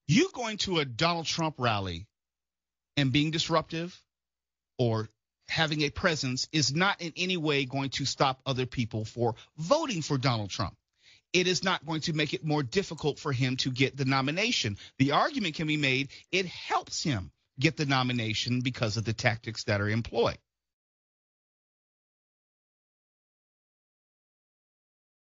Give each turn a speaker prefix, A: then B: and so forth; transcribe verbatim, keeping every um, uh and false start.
A: You going to a Donald Trump rally and being disruptive or having a presence is not in any way going to stop other people for voting for Donald Trump. It is not going to make it more difficult for him to get the nomination. The argument can be made it helps him get the nomination because of the tactics that are employed.